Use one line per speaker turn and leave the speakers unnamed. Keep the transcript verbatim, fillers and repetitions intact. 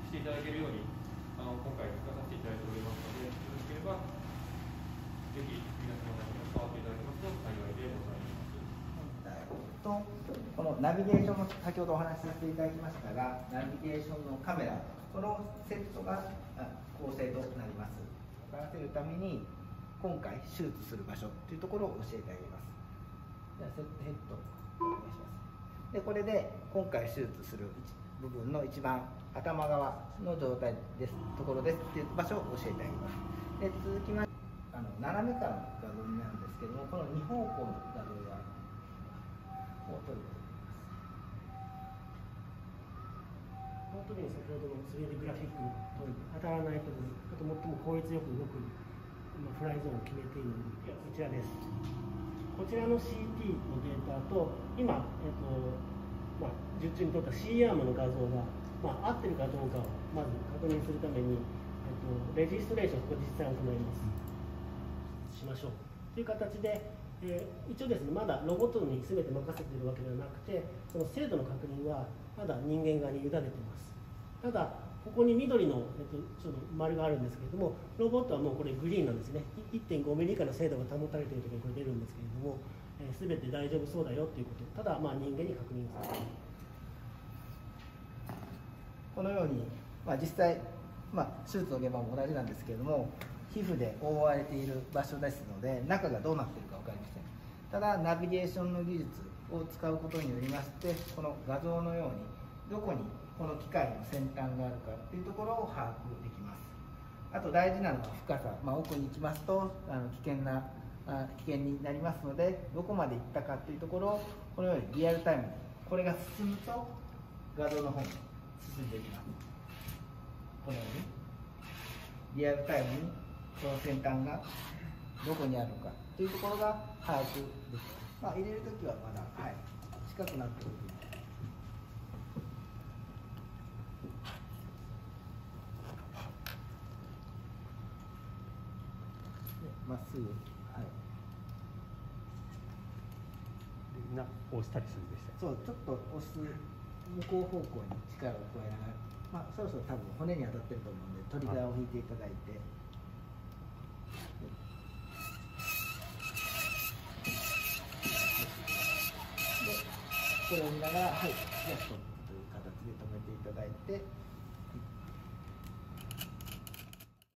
していただけるようにあの今回使わさせていただいておりますので、よろしければぜひ皆様にも触っていただけますと幸いでございます。
とこのナビゲーションも先ほどお話しさせていただきましたが、ナビゲーションのカメラ、このセットが構成となります。分からせるために今回手術する場所というところを教えてあげます。ではセットヘッドお願いします。でこれで今回手術する部分の一番頭側の状態ですところですっていう場所を教えてあげます。で続きましてあの斜めからの画像になるんですけども、このに方向の画像がを撮ることになります。
この時に先ほどの スリーディー グラフィックの通り当たらないことで、あと最も効率よく動くフライゾーンを決めているので、こちらです。こちらの シーティー のデータと今、えっとまあ、術中に撮った C アームの画像が、まあ、合ってるかどうかをまず確認するために、えっと、レジストレーションをここ実際行います。しましょうという形で、えー、一応ですね、まだロボットに全て任せているわけではなくて、その精度の確認はまだ人間側に委ねています。ただここに緑の、えっと、ちょっと丸があるんですけれども、ロボットはもうこれグリーンなんですね。いってんごミリ以下の精度が保たれているときにこれ出るんですけれども、えー、全て大丈夫そうだよということ、ただまあ人間に確認をさせる。
このように、まあ、実際、まあ、手術の現場も同じなんですけれども、皮膚で覆われている場所ですので、中がどうなっているか分かりません。ただナビゲーションの技術を使うことによりまして、この画像のようにどこにこの機械の先端があるかっていうところを把握できます。あと大事なのは深さ、まあ、奥に行きますとあの危険なあ危険になりますので、どこまで行ったかっていうところをこのようにリアルタイムに、これが進むと画像の方に進んでいきます。このようにリアルタイムにその先端がどこにあるのかというところが把握できます。まあ、入れるときはまだ、はい、近くなっております。まっすぐ、はい。
みんな押したりするんでした。
そう、ちょっと押す向こう方向に力を加えながら、まあ、そろそろ多分骨に当たってると思うんで、トリガーを引いていただいて。で、これを見ながら、はい、じゃあストップという形で止めていただいて。